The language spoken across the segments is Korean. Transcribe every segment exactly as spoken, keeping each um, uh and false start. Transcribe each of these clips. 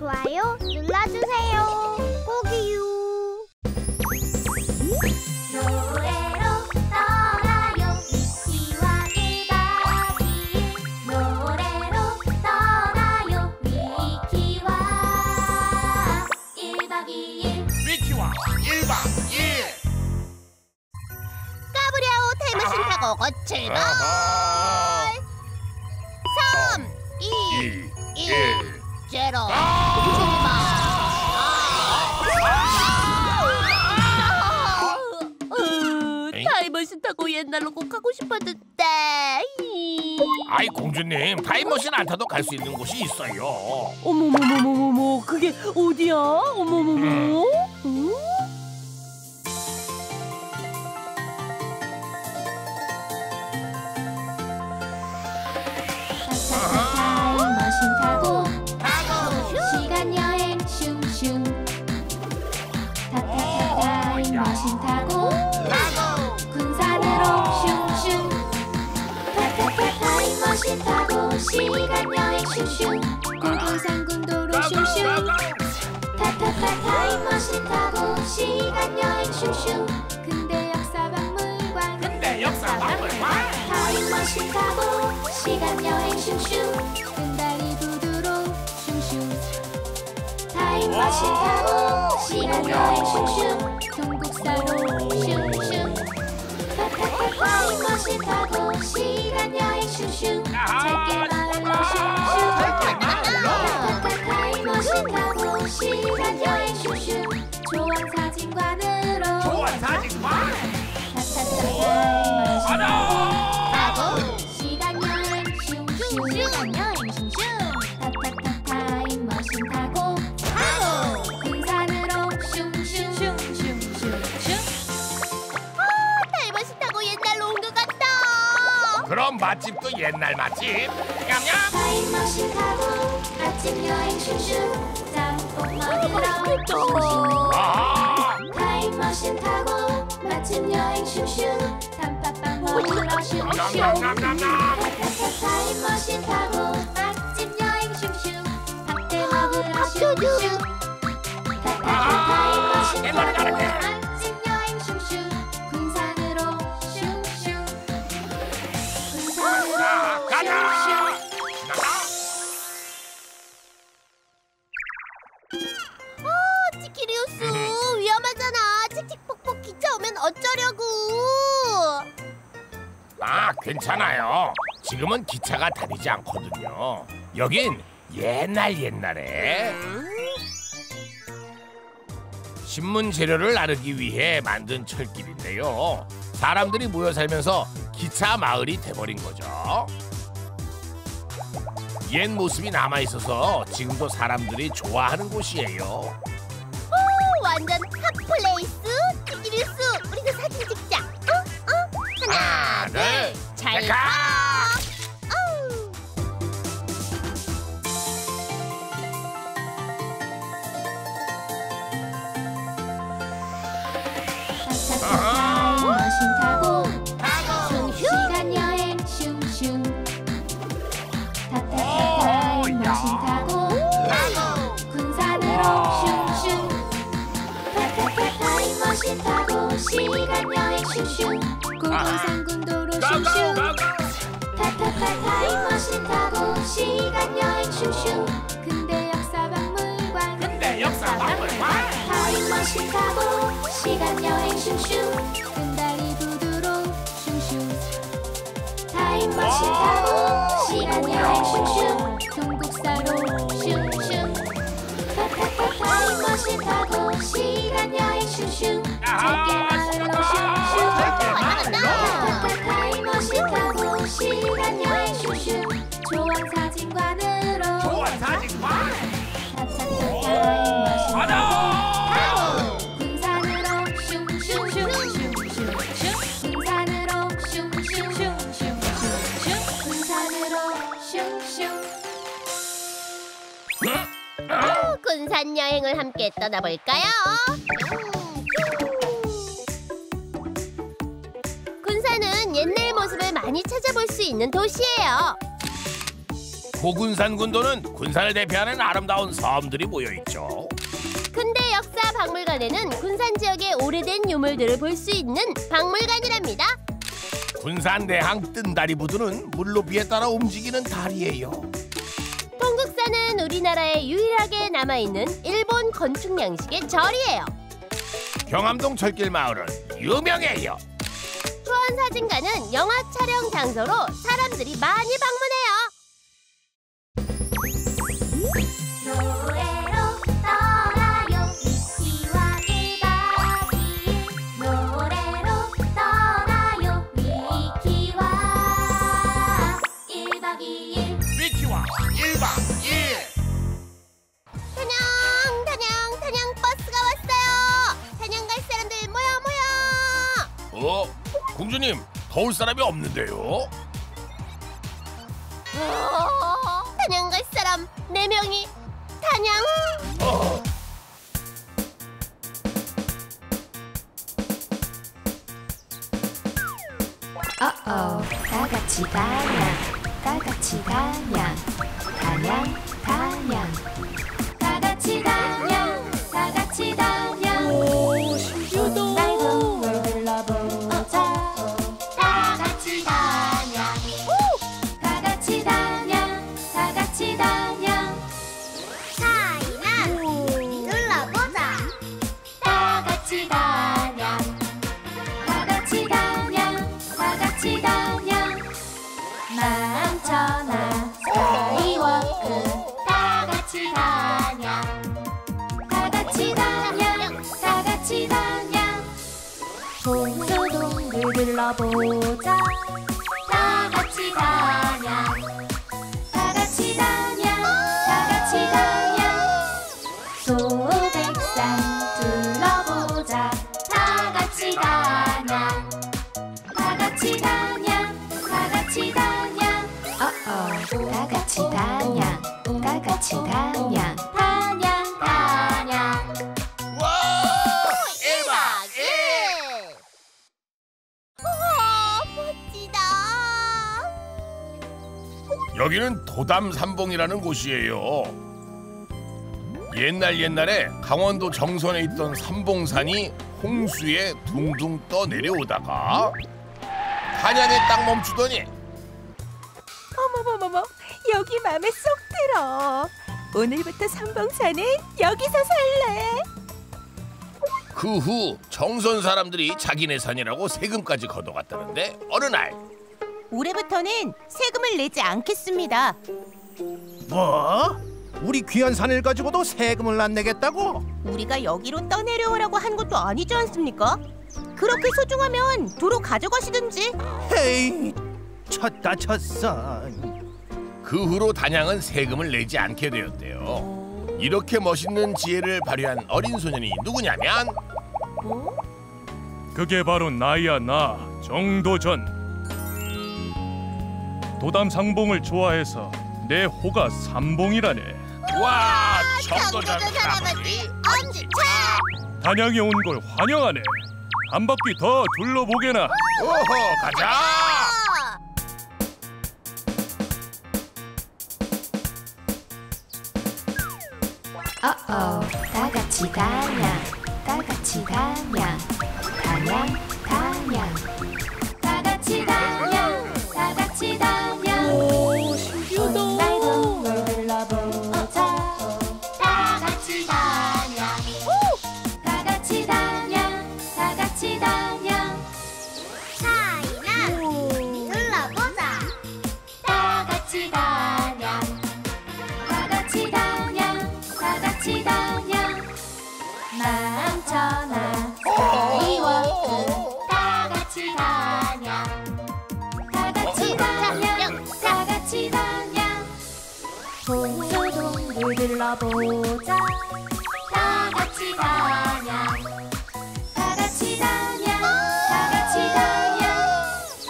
좋아요 눌러주세요. 꼭이요. 노래로 떠나요. 미키와 일박이일. 노래로 떠나요. 미키와 일박이일. 미키와 일박이일. 까불야오 타임머신 타고 출발. 삼, 이, 일, 제로. 타임머신 타고 옛날로 꼭 가고 싶었는데. 아이 공주님, 타임머신 안 타도 갈 수 있는 곳이 있어요. 어머머머머머머, 그게 어디야? 어머머머. 음. 타임머신 타고 시간 여행 슝슝. 타타타 타임머신 타고 군산으로 슝슝. 타타타 타임머신 타고 시간 여행 슝슝. 군산군도로 슝슝. 타타타 타임머신 타고 시간 여행 슝슝. 근대 역사 박물관. 근대 역사 박물관. 타임머신 타고 시간 여행 슝슝. 금발이 구두로 슝슝. 타임머신 타고 시간 여행 슝슝. 동국사로 슝슝. 타타타 타임머신 타고 시간 여행 슝슝. 짧게 마을로 슝슝. 타타타 타임머신 타고 시간 여행 슝슝. 조원 사진관으로. 조원 사진관. 타타타 타임머신 가자. 시간 여행 슝슝. 시간 여행 슝슝. 타타타 타임머신 타고 타고 군산으로 슝슝. 슝슝슝슝. 아, 타임머신 타고 옛날로 온 것 같다. 그럼 맛집도 옛날 맛집. 냠냠. 타임머신 타고 아침 여행 슝슝. 짬뽕 먹으러 슝슝. 아, 타임머신 타고 아침 여행 슝슝. 단팥빵 먹으러 슝슝. 냠냠냠냠냠. 타타타 타임머신 타고 맛집 여행 슝슝. 박대 먹으러 슝슝. 타타타 타임머신 옛날에 타고 가는데. 맛집 여행 슝슝. 군산으로 슝슝. 군산으로 자, 가자. 슝슝. 나가. 어, 치키리우스 위험하잖아. 칙칙폭폭 기차 오면 어쩌려고. 아, 괜찮아요. 지금은 기차가 다니지 않거든요. 여긴 옛날 옛날에 신문 재료를 나르기 위해 만든 철길인데요. 사람들이 모여 살면서 기차 마을이 돼버린 거죠. 옛 모습이 남아있어서 지금도 사람들이 좋아하는 곳이에요. 오, 완전 핫플레이스. 치키리우스 우리도 사진 찍자. 어? 어? 하나, 하나, 둘, 둘, 잘 가! 가. 어우. 타임머신 타고 시간 여행 슝슝. 타타타 타임머신 타고 군산으로 슝슝. 타타타 타임머신 타고 시간 여행 슝슝. 고고산군도로 슝슝. 타타타 타임머신 타고 시간 여행 슝슝. 근대 역사 박물관. 근대 역사 박물관. 타임머신 타고 시간 여행 슝슝. 금발이 구두로 슝슝. 타임머신 타고 시간 여행 슝슝. 동국사로 슝슝. 타타타 타임머신 타고 시간 여행 슝슝. 짧게 마을로 슝슝. 타타타 타임머신 타고 시간 여행 슝슝. 조원 사진관으로. 조원 사진관. 타타타 타임머신 가자. 타고 군산으로 슝슝슝슝슝. 군산으로 슝슝슝슝슝. 군산으로 슝슝. 어, 군산 여행을 함께 떠나볼까요? 군산은 옛날 모습을 많이 찾아볼 수 있는 도시예요. 고군산 군도는 군산을 대표하는 아름다운 섬들이 모여있죠. 근대 역사 박물관에는 군산 지역의 오래된 유물들을 볼 수 있는 박물관이랍니다. 군산대항 뜬다리 부두는 물높이에 따라 움직이는 다리예요. 통국사는 우리나라에 유일하게 남아있는 일본 건축 양식의 절이에요. 경암동 철길 마을은 유명해요. 수원사진관은 영화 촬영 장소로 사람들이 많이 방문해요. 노래로 떠나요 미키와 일박 이일 노래로 떠나요 미키와 일박 이일 미키와 일박 이일. 단양 단양 단양 버스가 왔어요. 단양 갈 사람들 모여 모여. 어? 공주님, 더울 사람이 없는데요? 어, 단양 갈 사람 네 명이 단양. 어. 어어 다 같이 단양 다 같이 단양 단양 단양 다 같이 단양 다 같이 단양 오, 신기하다. 날동물 둘러보자 다 같이 단양 다 같이 단양 다 같이 단양 사이나 눌러보자. 다 같이 단양 다 같이 단양 다 같이 단양 만천하 스카이워크 다 같이 단양 다 같이 단양 다 같이 단양 봉수동들 둘러보자 다 같이 단양 다 같이 단양 다 같이 단양 소백산 둘러보자 다 같이 단양 다 같이 단양 다 같이 단양 어어 다 같이 단양 다 같이 단양 단양 단양 와! 일박 이일! 우와 멋지다. 여기는 도담 삼봉이라는 곳이에요. 옛날 옛날에 강원도 정선에 있던 삼봉산이 홍수에 둥둥 떠 내려오다가 한양에 딱 멈추더니 어머머머머, 여기 맘에 쏙 들어. 오늘부터 삼봉산은 여기서 살래. 그 후 정선 사람들이 자기네 산이라고 세금까지 걷어갔다는데 어느 날 올해부터는 세금을 내지 않겠습니다. 뭐? 우리 귀한 산을 가지고도 세금을 안 내겠다고? 우리가 여기로 떠내려오라고 한 것도 아니지 않습니까? 그렇게 소중하면 도로 가져가시든지. 헤이, 쳤다 쳤어. 그 후로 단양은 세금을 내지 않게 되었대요. 이렇게 멋있는 지혜를 발휘한 어린 소년이 누구냐면 그게 바로 나야 나 정도전. 도담 상봉을 좋아해서 내 호가 삼봉이라네. 와, 정도전 할아버지 엄지차. 단양에 온 걸 환영하네. 한 바퀴 더 둘러보게나. 오호, 가자. 어어 다 같이 단양 다 같이 단양 단양 단양 다 같이 단양 다 같이 단양 오, 신기하다. 날동물 둘러보자 다 같이 단양 다 같이 단양 다 같이 단양 사이나 눌러보자. 다 같이 단양 다 같이 단양 다 같이 단양 만천하 스카이워크 다 같이 단양 다 같이 단양 다 같이 단양 봉수동들 둘러보자 다 같이 단양 다 같이 단양 다 같이 단양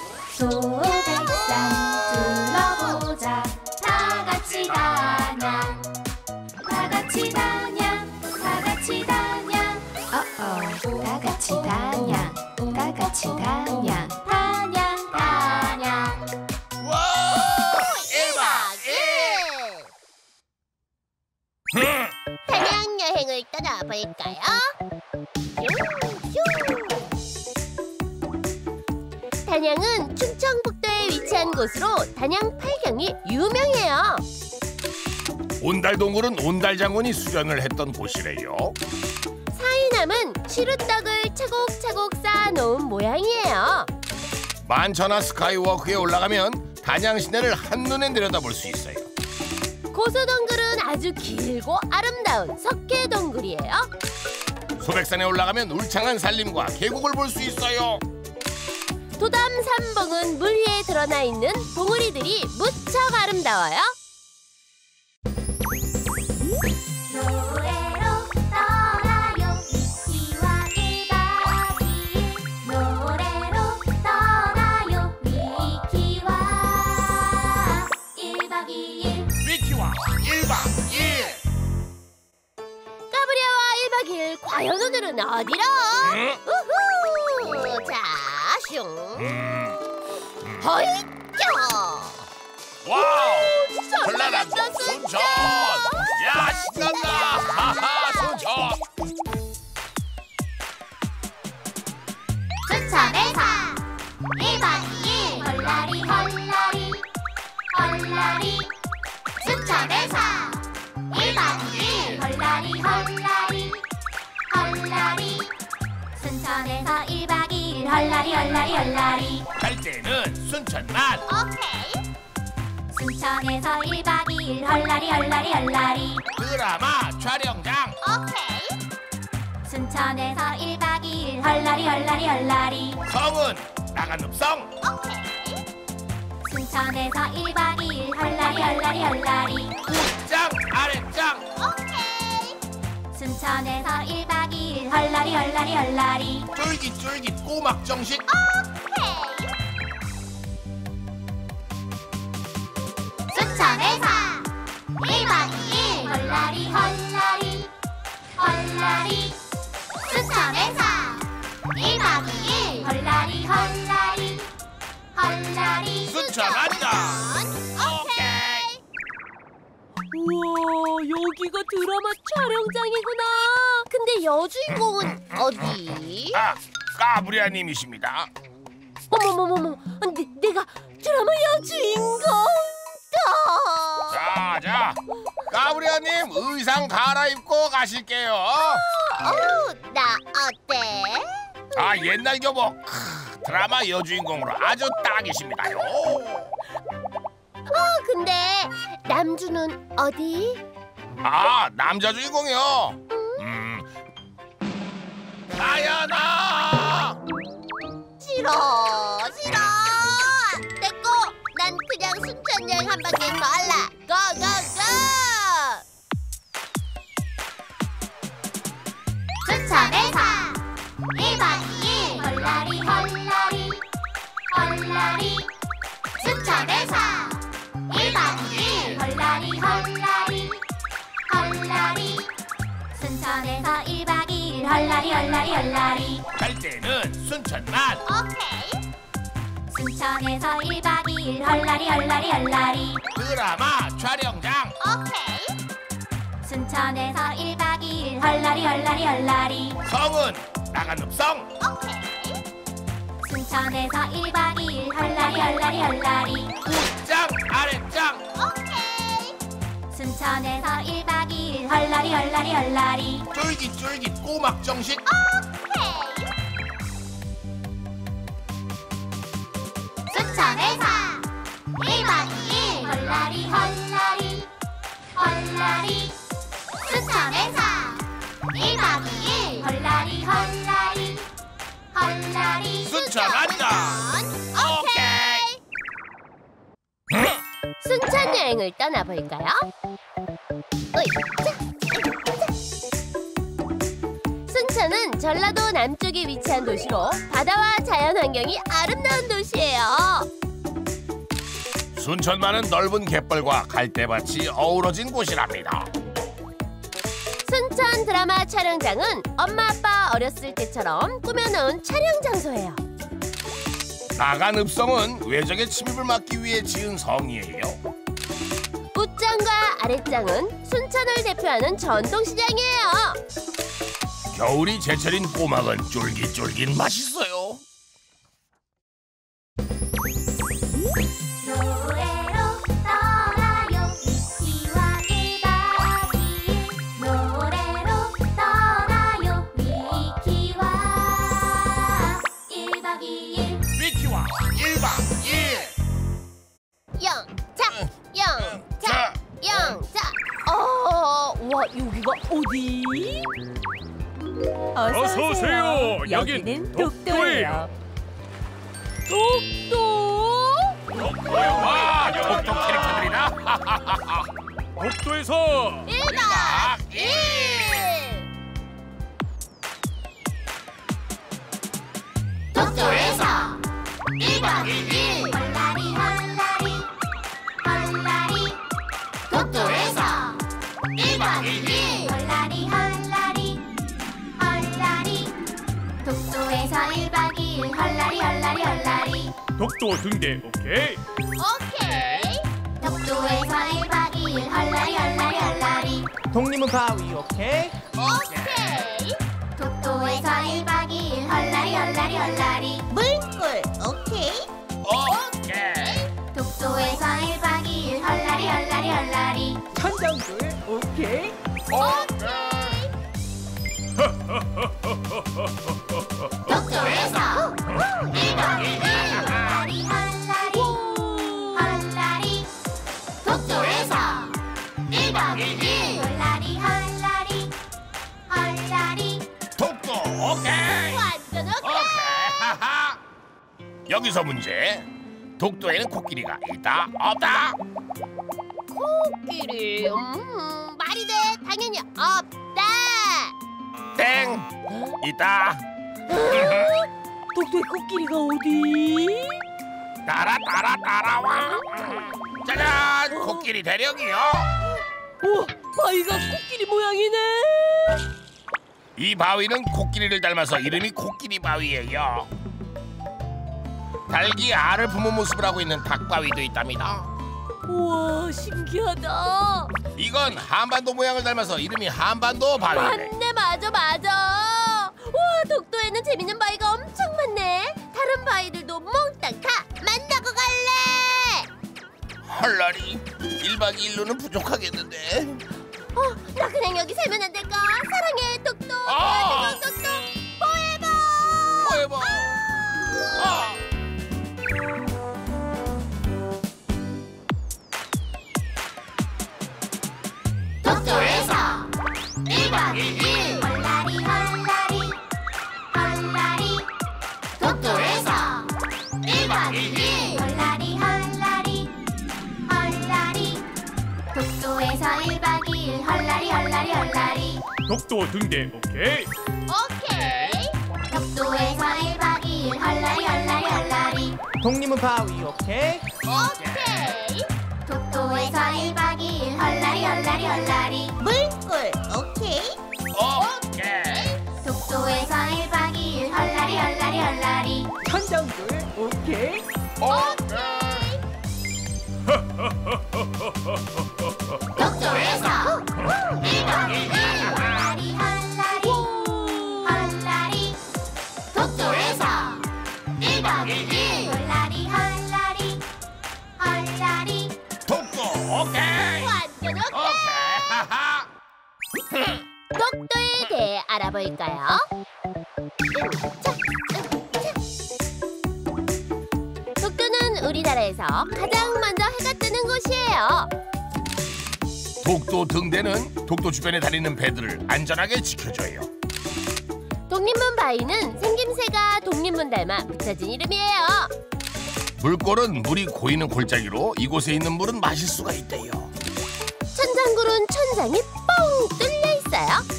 소백산 둘러보자 다 같이 단양 다 같이 단양 다 같이 단양 어어 다 같이 단양 다 같이 단양 단양 단양 와, 일박 이일. 단양 여행을 떠나볼까요? 단양은 충청북도에 위치한 곳으로 단양 팔경이 유명해요. 온달동굴은 온달장군이 수련을 했던 곳이래요. 사이남은 시루떡을 차곡차곡 쌓아놓은 모양이에요. 만천하 스카이워크에 올라가면 단양 시내를 한눈에 내려다볼 수 있어요. 고소덩굴은 아주 길고 아름다운 석회덩굴이에요. 소백산에 올라가면 울창한 산림과 계곡을 볼 수 있어요. 도담산봉은 물 위에 드러나 있는 봉우리들이 무척 아름다워요. 노래로 떠나요 미키와 일박 이일 노래로 떠나요 미키와 일박 이일 미키와 일박 이일. 까불야와 일박 이일 과연 오늘은 어디로? 응? 우후! 자, 슝! 음. 허이ť! 와우! 전라남도 sunset, 순천! 야, 신난다! 하하, 순천! 순천에서 일박 이일 헐라리 헐라리 헐라리 순천에서 일박 이일 헐라리 헐라리 헐라리 순천에서 일박 이일 헐라리 헐라리 헐라리 갈 때는 순천만! 오케이 순천에서 일박 이일 헐라리 헐라리 헐라리 드라마 촬영장! 오케이 순천에서 일박 이일 헐라리 헐라리 헐라리 성은 나간읍성! 오케이 순천에서 일박 이일 헐라리 헐라리 헐라리 장 아래장! 오케이 순천에서 일박 이일 헐라리 헐라리 헐라리 쫄깃쫄깃 꼬막 정식! 오케이 순천에서 일박 이일 헐라리 헐라리 헐라리 순천에서 일박 이일 헐라리 헐라리 헐라리 순천 완전! 오케이! 우와, 여기가 드라마 촬영장이구나. 근데 여주인공은 어디? 아, 까부리아님이십니다. 어머머머머, 내, 내가 드라마 여주인공? 자, 자, 까부리아님 의상 갈아입고 가실게요. 어, 나 어때? 아, 옛날 교복 크, 드라마 여주인공으로 아주 딱이십니다요. 어, 근데 남주는 어디? 아, 남자 주인공이요. 음, 나연아. 싫어, 싫어. 됐고, 난 그냥 순천 여행 한 바퀴 더 할래. 고, 고, 고! 순천에서 일박 이일 헐라리 헐라리 헐라리 순천에서 일박 이일 헐라리 헐라리 헐라리 순천에서 일박 이일 헐라리 헐라리 헐라리 갈 때는 순천만. 오케이 순천에서 일박 이일 헐라리 헐라리 헐라리 드라마 촬영장. 오케이 순천에서 일박 이일 헐라리 헐라리 헐라리 성은 나간읍성. 오케이 순천에서 일박 이일 헐라리 헐라리 헐라리 장 아래장. 오케이 순천에서 일박 이일 헐라리 헐라리 헐라리 쫄깃쫄깃 꼬막 정식. 오케이 순천에서 일박 이일 헐라리 헐라리 헐라리 순천에서 일박 이일 헐라리 헐라리 헐라리 순천 완전. 오케이. 순천 여행을 떠나볼까요? 으이짜, 으이짜. 순천은 전라도 남쪽에 위치한 도시로 바다와 자연환경이 아름다운 도시예요. 순천만은 넓은 갯벌과 갈대밭이 어우러진 곳이랍니다. 순천 드라마 촬영장은 엄마 아빠 어렸을 때처럼 꾸며놓은 촬영 장소예요. 나간읍성은 외적의 침입을 막기 위해 지은 성이에요. 웃장과 아랫장은 순천을 대표하는 전통시장이에요. 겨울이 제철인 꼬막은 쫄깃쫄깃 맛있어요. 노래로 떠나요 미키와 일박 이일 노래로 떠나요 미키와 일박 이일 미키와 일박 이일. 영차, 영차, 자, 영차. 어, 와 여기가 어디? 어서 오세요. 여긴 독도예요. 독도? 와, 독도 캐릭터들이다. 독도에서 일박 일. 독도에서 일박 이일 헐라리 헐라리 헐라리 독도에서 일박 이일 헐라리 헐라리 헐라리 독도에서 일박 이일 헐라리 헐라리 헐라리 독도 등대 오케이. 오케이. 독도에서 일박 이일 헐라리 헐라리 헐라리 독립은 바위 오케이. 오케이. 독도에서 일박 이일 헐라리 헐라리 헐라리 물꿀 오케이. 오케이. 독도에서 일박 이일 헐라리 헐라리 헐라리 천장불 오케이. 오케이. 독도에서 일박 이일 헐라리 헐라리 헐라리 독도에서 일박 이일 헐라리 헐라리 헐라리 독도 오케이. 완전 오케이. 오케이. 하하. 여기서 문제. 독도에는 코끼리가 있다 없다? 코끼리. 음, 말이 돼. 당연히 없다. 땡. 있다. 독도의 코끼리가 어디? 따라 따라 따라와. 짜잔, 코끼리 대령이요. 우와, 바위가 코끼리 모양이네. 이 바위는 코끼리를 닮아서 이름이 코끼리 바위예요. 닭이 알을 품은 모습을 하고 있는 닭바위도 있답니다. 우와, 신기하다. 이건 한반도 모양을 닮아서 이름이 한반도 바위래. 맞네, 맞아, 맞아. 와, 독도에는 재밌는 바위가 엄청 많네. 다른 바위들도 몽땅 다 만나고 갈래. 헐라리, 일박 이일로는 부족하겠는데. 어, 나 그냥 여기 살면 안 될까? 사랑해, 독도. 아! 독도, 독도, 포에버. 포에버. 아! 독도에서 일박 이일 헐라리 헐라리 헐라리 독도에서 일박 이일 헐라리 헐라리 헐라리 독도에서 일박 이일 헐라리 헐라리 헐라리 독도 등대 오케이. 오케이. 독도에서 일박 이일 헐라리 헐라리 헐라리 독립은 바위 오케이. 오케이. 독도에서 일박 이일 헐라리 헐라리 헐라리 물꿀 오케이. 오케이. 독도에서 일박 이일 헐라리 헐라리 헐라리 천장불 오케이. 오케이. 독도에서 일박 이일 헐라리 헐라리 헐라리 독도에서 일박 이일 헐라리 헐라리 헐라리 독도 오케이. 완전 오케이. 오케이. 하하. 독도에 대해 알아볼까요? 독도는 우리나라에서 가장 먼저 해가 뜨는 곳이에요. 독도 등대는 독도 주변에 다니는 배들을 안전하게 지켜줘요. 독립문 바위는 생김새가 독립문 닮아 붙여진 이름이에요. 물골은 물이 고이는 골짜기로 이곳에 있는 물은 마실 수가 있대요. 천장굴은 천장이 뻥 뚫려 있어요.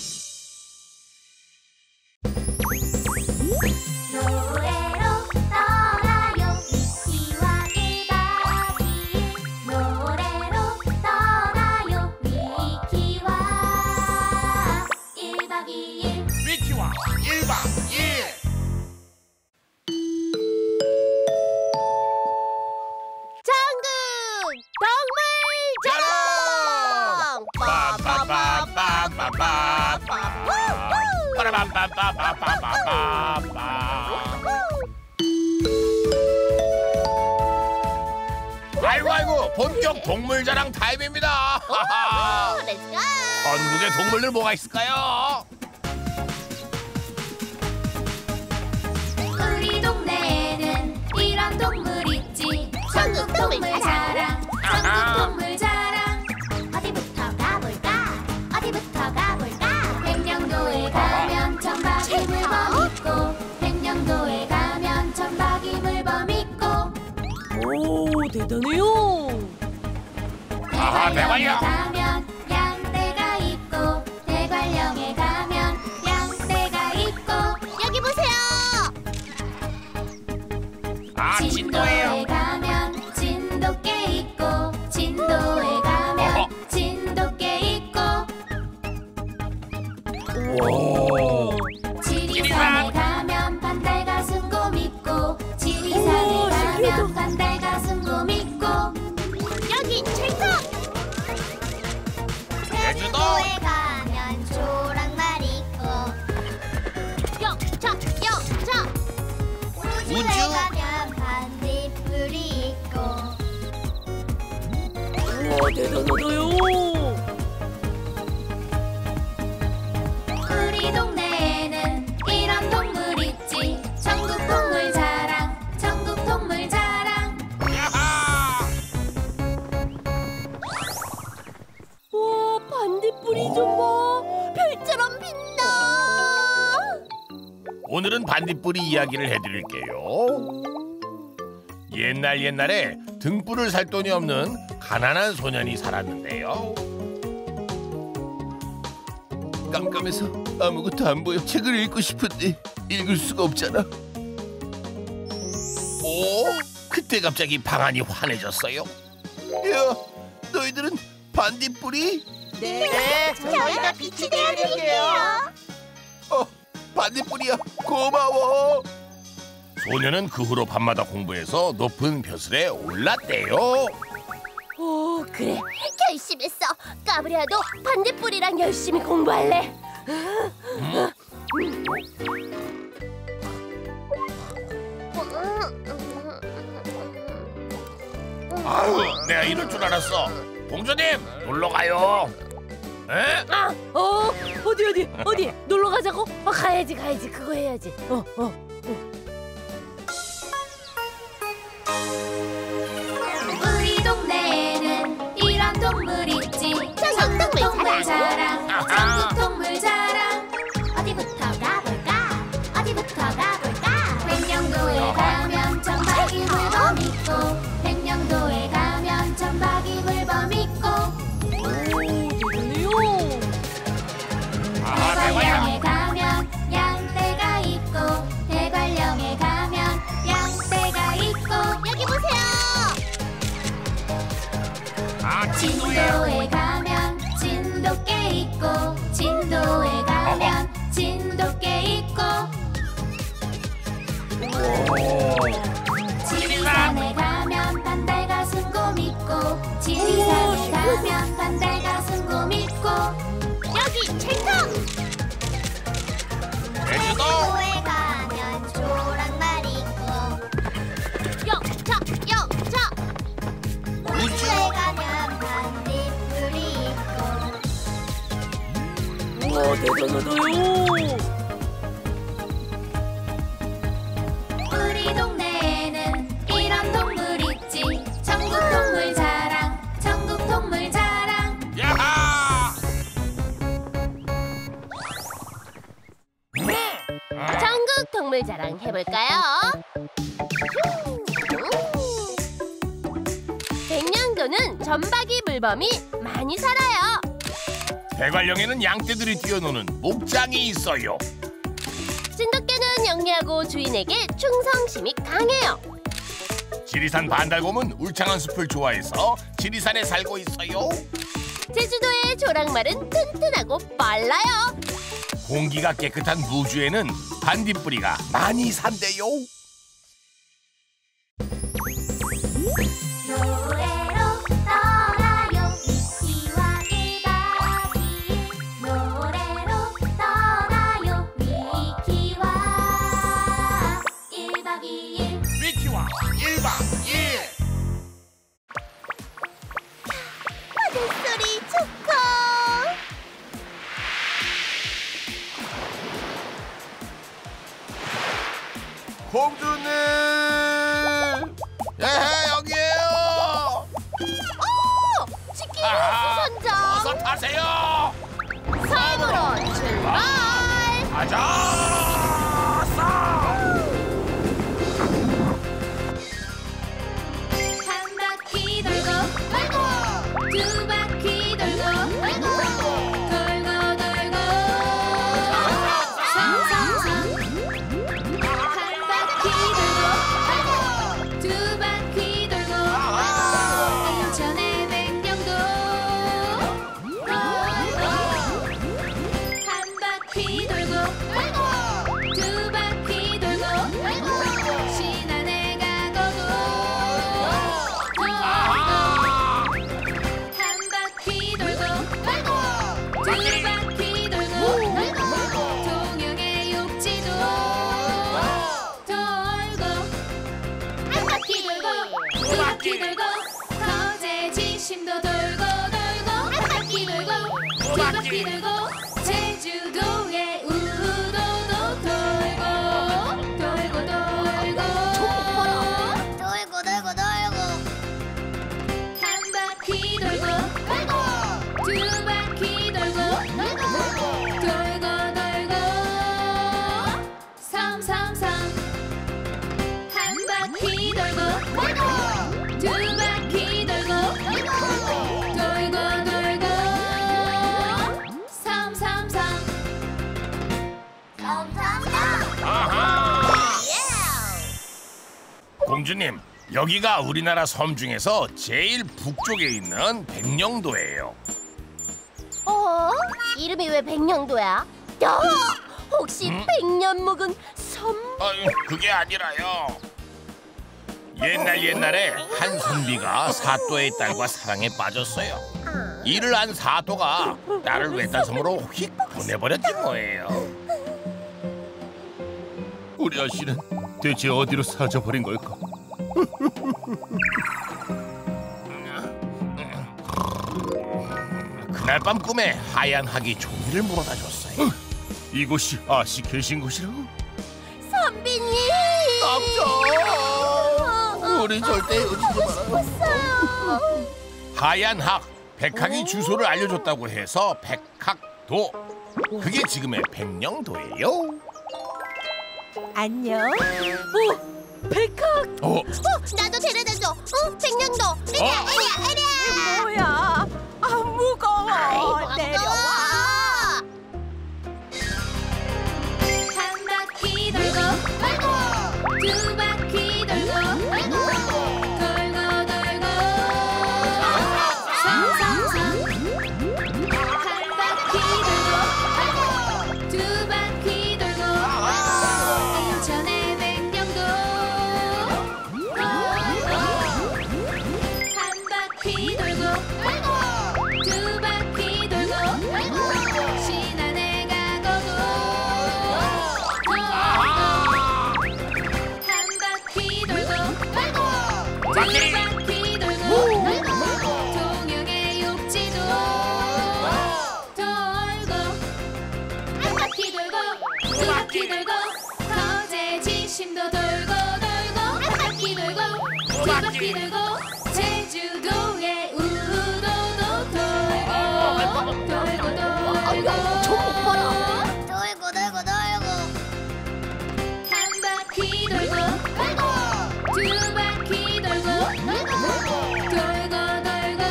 노래로 떠나요 미키와 일박 이일 노래로 떠나요 미키와 일박 이일 미키와 일박 이일. 전국 동물 자랑! 빠라밤빰빰빰빰빰 빠라밤빰빰빰빰빰빰. 아이고 아이고 본격 동물자랑 타임입니다. 렛츠고! 전국의 동물들 뭐가 있을까요? 우리 동네에는 이런 동물 있지. 전국 동물자랑 전국 동물자랑. 어디부터 가볼까 어디부터 가볼까. 백령도에 가면 천박이 물범 있고 백령도에 가면 천박이 물범 있고 오, 대단해요. 아하, 대관령에 대관령. 가면 양떼가 있고 대관령에 가면 양떼가 있고 여기 보세요. 아 진도에 진도예요. 가면 진돗개 있고 진도에 가면 어허. 진돗개 있고 오. 지리산에 가면 반달가슴곰 있고 지리산에 오, 가면 신기하다. 반달가슴곰 있고 여기 찰칵. 제주도에 가면 조랑말 있고 영차 영차. 우주에 우주. 가면 반딧불이 있고 우와, 대단하다요. 우리 동네에는 이런 동물 있지. 전국 동물자랑 전국 동물자랑. 야하. 우와, 반딧불이 좀 봐. 별처럼 빛나. 오늘은 반딧불이 이야기를 해드릴게요. 옛날 옛날에 등불을 살 돈이 없는 가난한 소년이 살았는데요. 깜깜해서 아무것도 안 보여. 책을 읽고 싶은데 읽을 수가 없잖아. 오, 그때 갑자기 방안이 환해졌어요. 야, 너희들은 반딧불이? 네, 저희가 빛이 되어드릴게요. 어, 반딧불이야. 고마워. 소녀는 그 후로 밤마다 공부해서 높은 벼슬에 올랐대요. 어, 그래. 결심했어. 까브리아도 반딧불이랑 열심히 공부할래. 아유, 내가 이럴 줄 알았어. 공주님, 놀러 가요. 에? 아, 어, 어디 어디 어디 놀러 가자고? 어, 가야지 가야지 그거 해야지. 어, 어. 우리 동네에는 이런 동물 있지. 전국 전국 동물자랑. 동물자랑 전국 동물자랑. 어디부터 가볼까 어디부터 가볼까. 백령도에 가면 천박이 물범 있고 백령도에 가면 천박이 물범 있고 대단해요. 아, 대관령. 대관령에 가면 양떼가 있고 대관령에 가면 양떼가 있고 여기 보세요. 아, 진도예요. 진도에 가면 진돗개 있고 진도에 가면 진돗개 있고 지리산에 가면 반달가슴곰 있고 지리산에 가면 반달가슴곰 있고 여기 찰칵. 제주도. 도에 가면 조랑말 있고 영차 영차. 우주에 가면 반딧불이 있고 우와, 대단하다요. 우리 동네에는 이런 동물 있지. 전국 동물자랑 전국 동물자랑. 야하. 전국 동물자랑 해볼까요? 백령도는 전박이 물범이 많이 살아요. 대관령에는 양떼들이 뛰어노는 목장이 있어요. 진돗개는 영리하고 주인에게 충성심이 강해요. 지리산 반달곰은 울창한 숲을 좋아해서 지리산에 살고 있어요. 제주도의 조랑말은 튼튼하고 빨라요. 공기가 깨끗한 무주에는 반딧불이가 많이 산대요. 노래로 떠나요. 미끼와 길바위에 노래 공주님! 예, 여기에요! 치킨 아하, 수선장 어서 타세요! 섬으로 출발. 가자! 한 바퀴 돌고 돌고 두 바퀴 돌고 돌고 돌고 돌고 삼삼삼 한 바퀴 돌고 돌고 두 바퀴 돌고 인천의 백령도 돌고 한 바퀴 돌고 돌고 두 바퀴 돌고 돌고 신안에 가고도 한 바퀴 돌고 돌고 두 바퀴 돌고 돌고 통영의 욕지도 돌고 한 바퀴 돌고 두 바퀴 돌고 거제 지심도 돌고 돌고 한 바퀴 돌고 두 바퀴 돌고 제주도의 우도도 돌고 돌고 돌고 돌고 돌고 돌고 한 바퀴 돌고 돌고 두 바퀴 돌고 돌고 돌고 돌고 삼삼삼 한 바퀴 돌고 돌고 두 바퀴 돌고 돌고 돌고 돌고 삼삼삼 감사합니다. 아하! 예. 공주님, 여기가 우리나라 섬 중에서 제일 북쪽에 있는 백령도예요. 어? 이름이 왜 백령도야? 야! 혹시 음? 백년 묵은 섬? 아유, 그게 아니라요. 옛날 옛날에 한 선비가 사또의 딸과 사랑에 빠졌어요. 이를 안 사또가 딸을 외딴 섬으로 휙 보내버렸지 뭐예요. 우리 아씨는 대체 어디로 사라져버린 걸까? 그날 밤 꿈에 하얀 학이 종이를 물어다 줬어요. 이곳이 아씨 계신 곳이라고? 선비님! 없죠. 우리 절대 오지 마라. 하얀 학, 백학이 주소를 알려줬다고 해서 백학도. 그게 지금의 백령도예요. 안녕. 오, 백학. 어, 어, 나도 데려다줘. 어, 백령도. 에리야, 어? 에리야, 에리야. 뭐야? 아 무거워. 아이고, 내려와. 한 바퀴 돌고 돌고 두 바퀴 돌고 돌고 돌고 돌고 삼삼삼 한 바퀴 돌고 돌고 두 바퀴 돌고 인천의 백령도 돌고 한 바퀴 돌고 돌고 두 바퀴 돌고 돌고 신안에 가고도 한 바퀴 돌고 돌고 두 바퀴 돌고 돌고 통영의 욕지도 돌고 한 바퀴 돌고 두 바퀴 돌고 거제 지심도 돌고 돌고 한 바퀴 돌고 두 바퀴 돌고 제주도의 우도도 돌고 돌고 돌고 저못 봐라. 돌고 돌고 돌고 한 바퀴 돌고 돌고 두 바퀴 돌고 돌고 돌고 돌고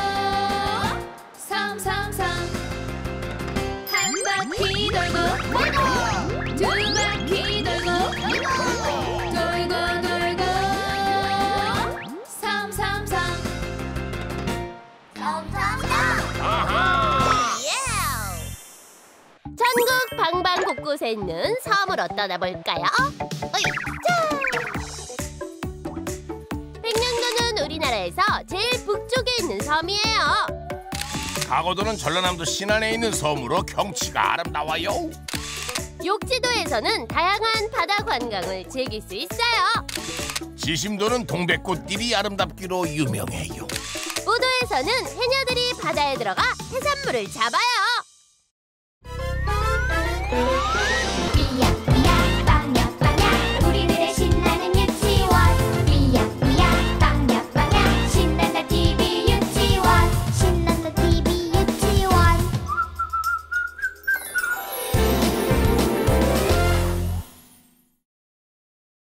삼삼삼 한 바퀴 돌고 돌고 두 바퀴 돌고 돌고 돌고 돌고 삼삼삼 감사합니다. 아하! 예. 전국 방방곳곳에 있는 섬으로 떠나볼까요? 어이, 자! 백령도는 우리나라에서 제일 북쪽에 있는 섬이에요. 강원도는 전라남도 신안에 있는 섬으로 경치가 아름다워요. 욕지도에서는 다양한 바다 관광을 즐길 수 있어요. 지심도는 동백꽃길이 아름답기로 유명해요. 우도에서는 해녀들이 바다에 들어가 해산물을 잡아요.